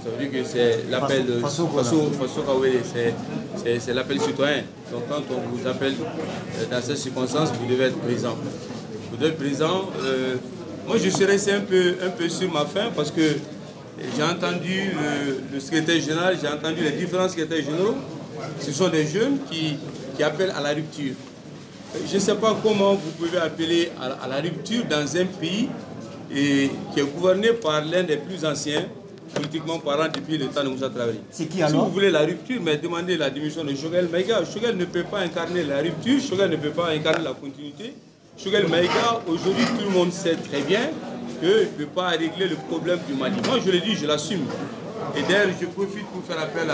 Ça veut dire que c'est l'appel de c'est l'appel citoyen. Donc quand on vous appelle dans ces circonstances, vous devez être présent. Vous devez être présent. Moi je suis resté un peu sur ma faim parce que j'ai entendu le secrétaire général, j'ai entendu les différents secrétaires généraux. Ce sont des jeunes qui appellent à la rupture. Je ne sais pas comment vous pouvez appeler à la rupture dans un pays qui est gouverné par l'un des plus anciens, politiquement parlant, depuis le temps de Moussa Traoré. C'est qui alors? Si vous voulez la rupture, mais demandez la démission de Choguel Maïga. Choguel ne peut pas incarner la rupture, Choguel ne peut pas incarner la continuité. Choguel Maïga, aujourd'hui, tout le monde sait très bien qu'il ne peut pas régler le problème du Mali. Moi, je le dis, je l'assume. Et d'ailleurs, je profite pour faire appel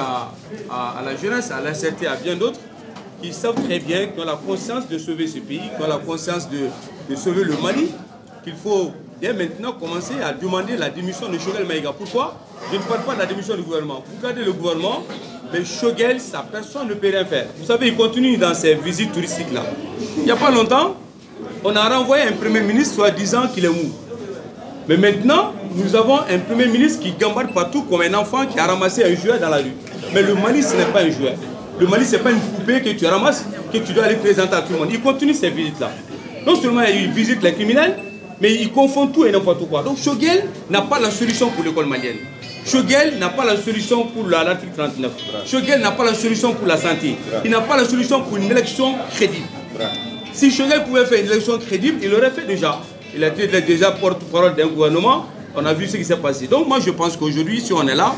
à la jeunesse, à l'ACT, à bien d'autres, qui savent très bien, qui ont la conscience de sauver ce pays, qui ont la conscience de sauver le Mali, qu'il faut dès maintenant commencer à demander la démission de Choguel Maïga. Pourquoi? Je ne parle pas de la démission du gouvernement. Vous regardez le gouvernement, mais Choguel, sa personne ne peut rien faire. Vous savez, il continue dans ses visites touristiques-là. Il n'y a pas longtemps, on a renvoyé un premier ministre soi-disant qu'il est mou. Mais maintenant, nous avons un premier ministre qui gambarde partout comme un enfant qui a ramassé un jouet dans la rue. Mais le Mali, ce n'est pas un jouet. Le Mali, ce n'est pas une poupée que tu ramasses, que tu dois aller présenter à tout le monde. Il continue ces visites-là. Non seulement il visite les criminels, mais il confond tout et n'importe quoi. Donc Choguel n'a pas la solution pour l'école malienne. Choguel n'a pas la solution pour l'article 39. Choguel n'a pas la solution pour la santé. Il n'a pas la solution pour une élection crédible. Si Choguel pouvait faire une élection crédible, il l'aurait fait déjà. Il a été déjà porte-parole d'un gouvernement. On a vu ce qui s'est passé. Donc moi je pense qu'aujourd'hui, si on est là,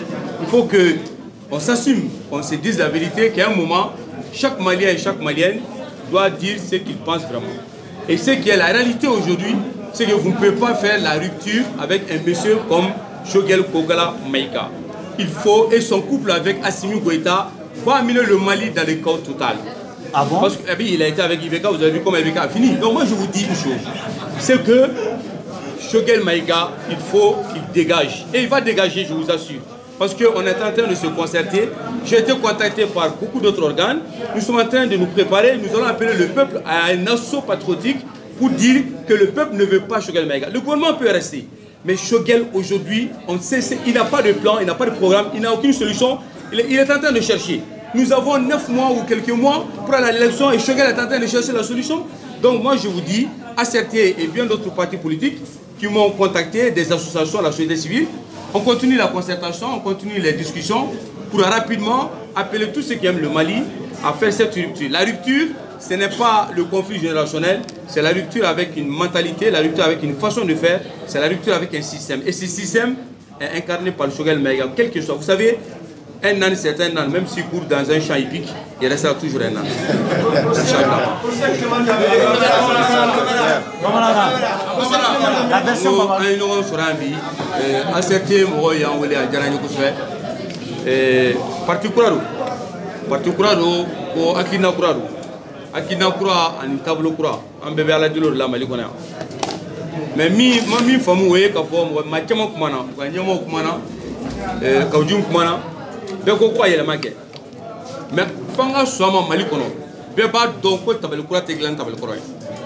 il faut qu'on s'assume, qu'on se dise la vérité, qu'à un moment, chaque Malien et chaque Malienne doit dire ce qu'il pense vraiment. Et ce qui est la réalité aujourd'hui, c'est que vous ne pouvez pas faire la rupture avec un monsieur comme Choguel Kogala Maïga. Il faut, et son couple avec Assimi Goïta, va amener le Mali dans le chaos total. Ah bon? Parce qu'il a été avec Ibeka, vous avez vu comment Ibeka a fini. Donc moi je vous dis une chose, c'est que Choguel Maïga, il faut qu'il dégage. Et il va dégager, je vous assure. Parce qu'on est en train de se concerter. J'ai été contacté par beaucoup d'autres organes. Nous sommes en train de nous préparer. Nous allons appeler le peuple à un assaut patriotique pour dire que le peuple ne veut pas Choguel Maïga. Le gouvernement peut rester. Mais Choguel, aujourd'hui, on sait, il n'a pas de plan, il n'a pas de programme, il n'a aucune solution. Il est en train de chercher. Nous avons 9 mois ou quelques mois pour aller à l'élection et Choguel est en train de chercher la solution. Donc moi je vous dis, ACRT et bien d'autres partis politiques qui m'ont contacté, des associations, la société civile, on continue la concertation, on continue les discussions pour rapidement appeler tous ceux qui aiment le Mali à faire cette rupture. La rupture, ce n'est pas le conflit générationnel, c'est la rupture avec une mentalité, la rupture avec une façon de faire, c'est la rupture avec un système. Et ce système est incarné par le Choguel Maïga, quel que soit. Vous savez, un âne, c'est un âne, même s'il court dans un champ hippique, il restera toujours un âne. La version parti kurado ko akina kurado akina kura ani tablo kura an bebe ala dilo la mali kona mais mi famu we ka fo ma chama kumana ko nyamo kumana ka ujum kumana be ko ko yele make mais fanga soma mali kono be ba don ko tabal kura te glan tabal kura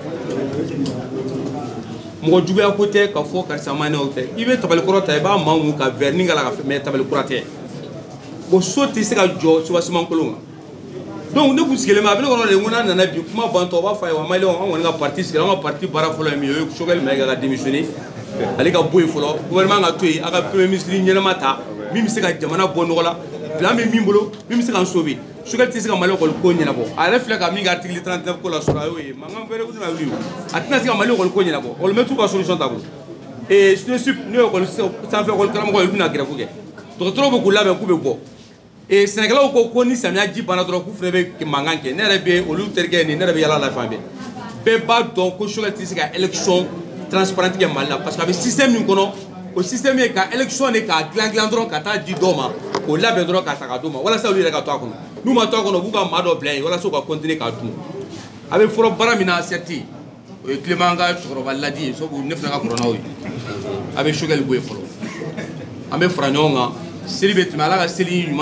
mo jube a côté ka fo ka samane o te ibe tabal kura ta ba mamu ka verni ngala ka me tabal kura te ko soti se ka jo so wasman kolonga donc ne kusikele ma bele kono le ngona nana bi kuma banto ba fa wa mali on wona parti sikela on parti bara folo mi yo Choguel Maïga ga démissionner ali ka boy folo gouvernement ga toyi aka premier ministre nyela mata mi se ka jamana bono la plan mi mbolo mi se ka sauver Choguel ti se ka mali ko ko nyela bo a refle ka mi ga article 39 ko la sura yo e mangam bere ko na wi atina se ka mali ko nyela bo on mettre ko solution tabo et je suis ne ko sans faire ko kala ko na gira ko ke to trop beaucoup là mais ko be bo et Sénégalais ko ni samia ji bana dro ku frebe ke manganke ne rebe olu terge ni ne rebe yala la fambe be ba donc ko Choguel ti se ka élection transparente ke malla parce que avec système ni kono au système e ka élection ne ka glan dron ka ta di doma ko labe dron ka ta ka doma wala sa olu ka to akono nous ma to akono bu ka ma do blay wala so ka continuer ka dum avec foro baramina certi Clémanga choro baladi so bu nefna ka corona wi avec Choguel boy foro ambe franyonga Célibé Témé, là,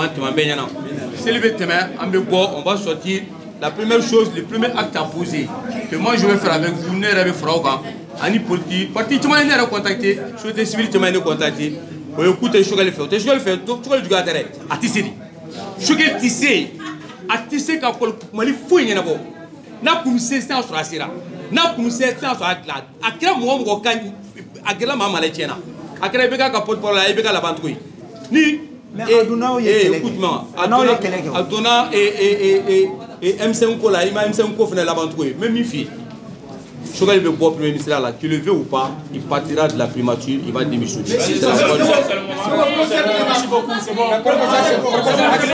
on va sortir. La première chose, le premier acte à poser, que moi je vais faire avec vous, nous avec Frauga, Ani Politique, parti, tu m'as contacté, société civile, tu m'as contacté, écoute, Choguel fait. Choguel fait. Choguel du gars à tisser. Choguel tissé. À tisser quand Mali fouille n'abo. N'a commencé sans sur la sera. N'a commencé sans sur la clade. À quel moment on gagne? À quel moment on maletiena? À quel moment on porte pour la ébéga la bantouille? Ni. Écoute-moi. Adona et M5 Kola, il m'a M5 Kofne la bantouille. Même une fille. Choguel veut boire premier ministre là, tu le veux ou pas, il partira de la primature, il va démissionner. Merci beaucoup, c'est bon.